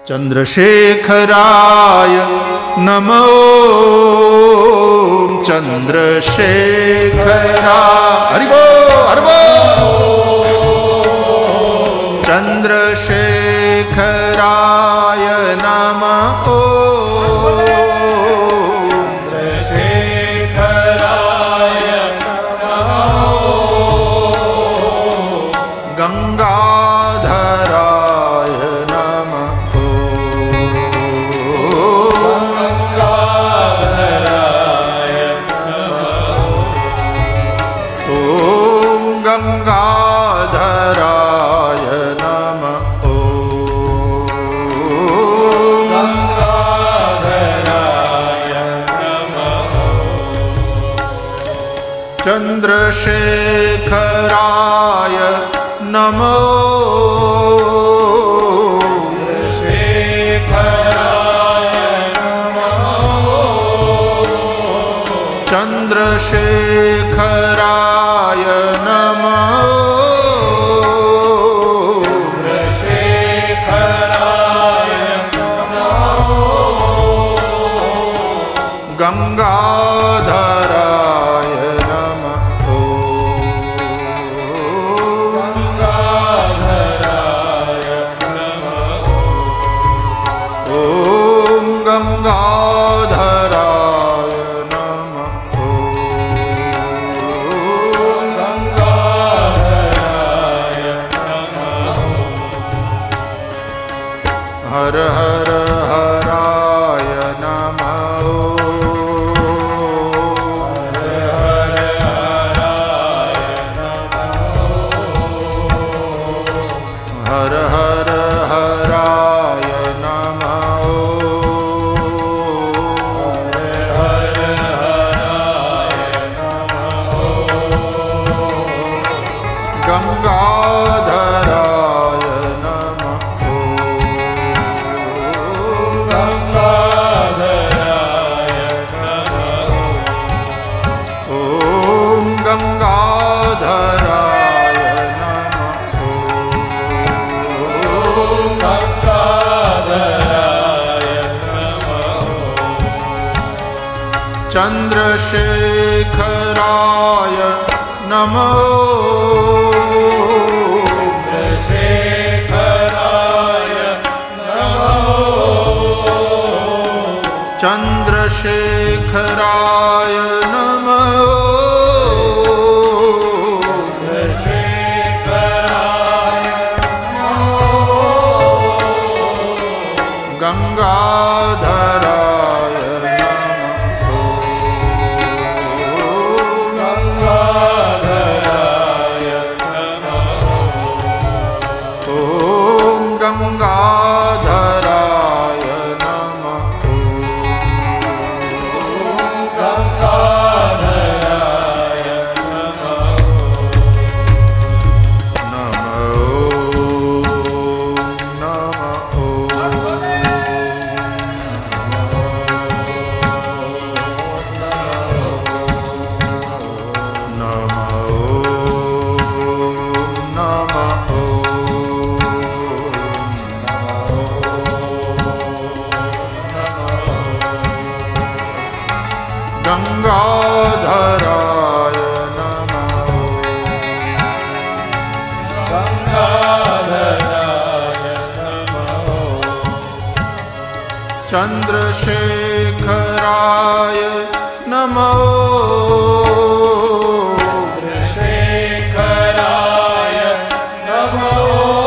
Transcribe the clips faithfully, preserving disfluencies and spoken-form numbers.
चंद्रशेखराय नमो चंद्रशेखराय हरि बोल हरि बोल चंद्रशेखराय नमः चंद्रशेखराय नमः गंगाधराय नमः गंगाधराय नमः ओम गंगाधराय नमः चंद्रशेखराय नमो चंद्रशेखराय नमः चंद्रशेखराय नमः गंगाधराय गंगाधराय नमः गंगाधराय नमः हर हर हराय नमः हर हर हराय नमः हर हर हराय नमः गंगाधराय नमः गंगाधराय नमः ओम गंगाधराय नमः ओम गंगाधराय नमः चंद्रशेखराय नमः चंद्रशेखराय नमः चंद्रशेखराय नमः गंगाधराय नमः गंगाधराय नमः ओम गंगाधराय नमः गंगाधराय चंद्रशेखराय नमः चंद्रशेखराय नमः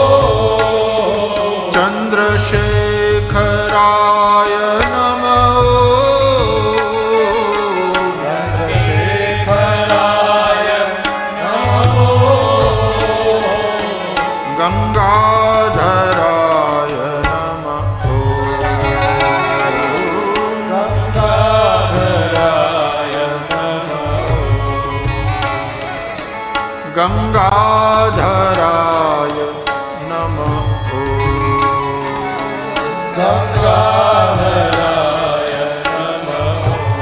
चंद्रशेखराय नमः चंद्रशेखराय नमः गंगाधराय गंगाधराय नमः गंगाधराय नमः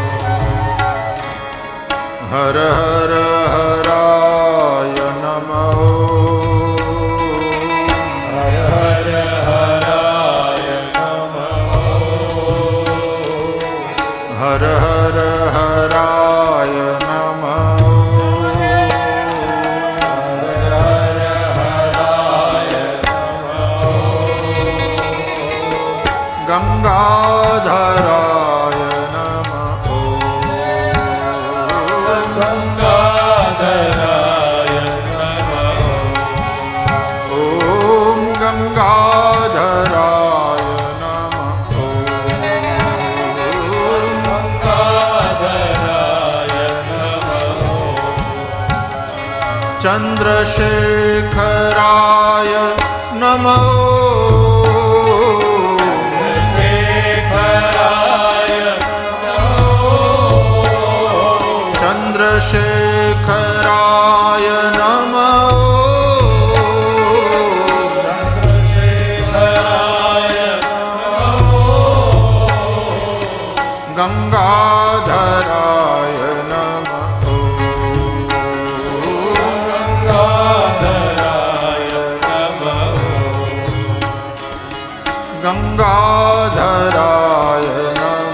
हर हर हराय नमः हर हर हराय नमः हर हर हराय नमः हर हर हराय नमः गंगाधराय नमः गंगाधराय नमः ओम गंगाधराय चंद्रशेखराय नमः चंद्रशेखराय नमः गंगाधराय नमः गंगाधराय नमः